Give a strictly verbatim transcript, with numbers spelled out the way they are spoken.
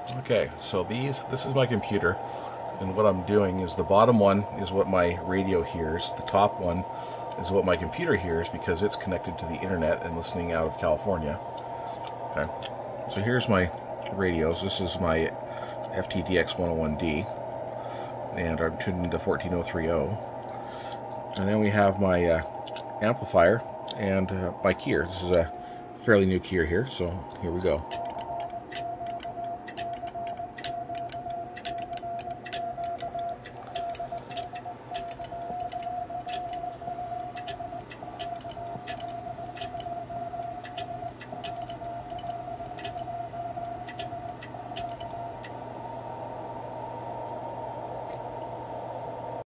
Okay, so these, this is my computer, and what I'm doing is the bottom one is what my radio hears, the top one is what my computer hears because it's connected to the internet and listening out of California. Okay, so here's my radios. This is my F T D X one oh one D, and I'm tuned into fourteen oh three oh. And then we have my uh, amplifier and uh, my keyer. This is a fairly new keyer here, so here we go.